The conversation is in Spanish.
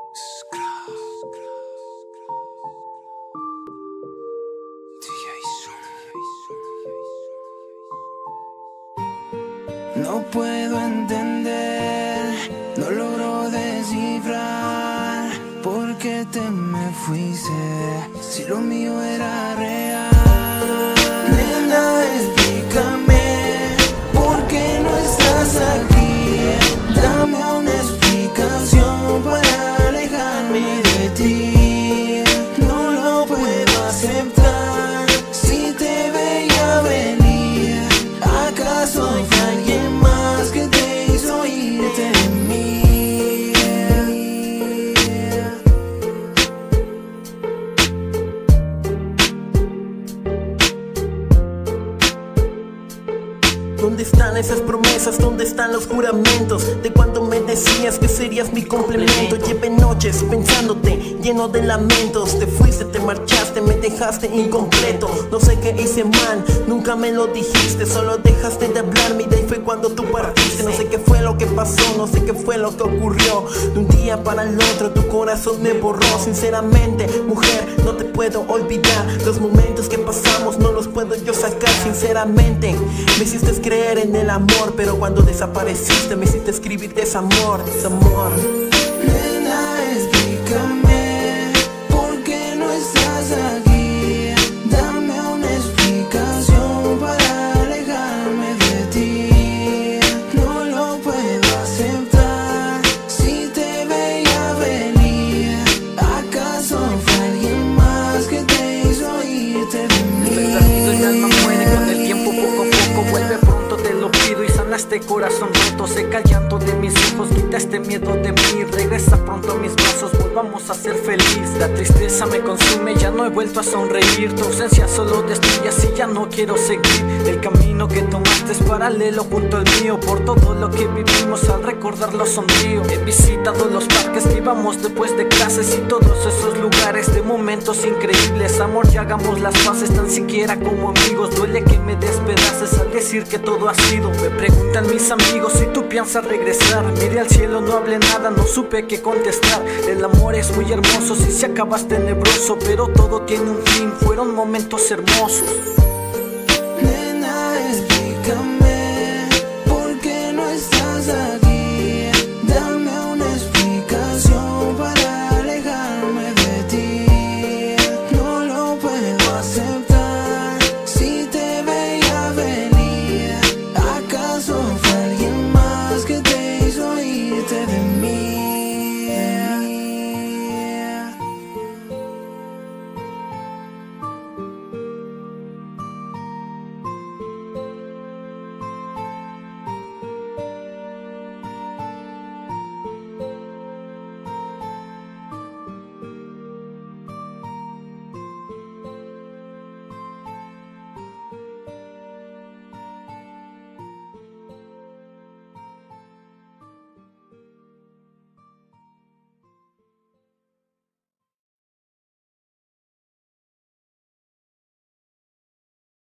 No puedo entender, no logro descifrar por qué te me fuiste, si lo mío era real. Nena, explícame por qué no estás aquí. Dame una explicación para alejarme de ti. No lo puedo aceptar, si te veía venir. ¿Acaso hay alguien más que te hizo irte de mí? ¿Dónde están esas promesas? ¿Dónde están los juramentos? De cuando me decías que serías mi complemento. Llevé noches pensándote, lleno de lamentos. Te fuiste, te marchaste, me dejaste incompleto. No sé qué hice mal, nunca me lo dijiste. Solo dejaste de hablarme y de ahí fue cuando tú partiste. No sé qué fue lo que pasó, no sé qué fue lo que ocurrió. De un día para el otro tu corazón me borró. Sinceramente, mujer, no te puedo olvidar. Los momentos que pasamos no los puedo yo sacar. Sinceramente, me hiciste creer en el amor, pero cuando desapareciste me hiciste escribir desamor, desamor. Nena, explícame por qué no estás aquí. Dame una explicación para alejarme de ti. No lo puedo aceptar, si te veía venir. ¿Acaso fue alguien más que te hizo irte de mí? Estoy perdido, el alma muere con el tiempo, poco a poco vuelve pronto, te lo pido, y sana este corazón roto. Seca el llanto de mis ojos, quita este miedo de mí. Regresa pronto a mis brazos, volvamos a ser feliz. La tristeza me consume, ya no he vuelto a sonreír. Tu ausencia solo destruye, así ya no quiero seguir. El camino que tomaste es paralelo junto al mío. Por todo lo que vivimos, al recordarlo sonrío. He visitado los parques que íbamos después de clases y todos esos lugares de momentos increíbles. Amor, ya hagamos las paces, tan siquiera como amigos. Duele que me despedaces al decir que todo ha sido. Me preguntan mis amigos si tú piensas regresar. Miré al cielo, no hablé nada, no supe qué contestar. El amor es muy hermoso, si se acaba es tenebroso, pero todo tiene un fin, fueron momentos hermosos. Nena, explícame por qué no estás aquí. Dame una explicación para alejarme de ti. No lo puedo aceptar, si te veía venir. ¿Acaso fue alguien más que te hizo irte de mí?